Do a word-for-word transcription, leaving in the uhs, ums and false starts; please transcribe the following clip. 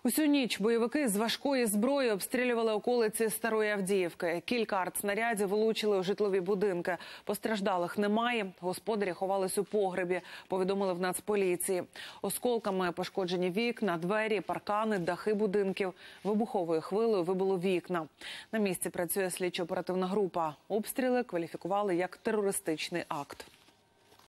Усю ніч бойовики з важкої зброї обстрілювали околиці Старої Авдіївки. Кілька артснарядів влучили у житлові будинки. Постраждалих немає. Господарі ховались у погребі, повідомили в Нацполіції. Осколками пошкоджені вікна, двері, паркани, дахи будинків. Вибуховою хвилею вибило вікна. На місці працює слідчо-оперативна група. Обстріли кваліфікували як терористичний акт.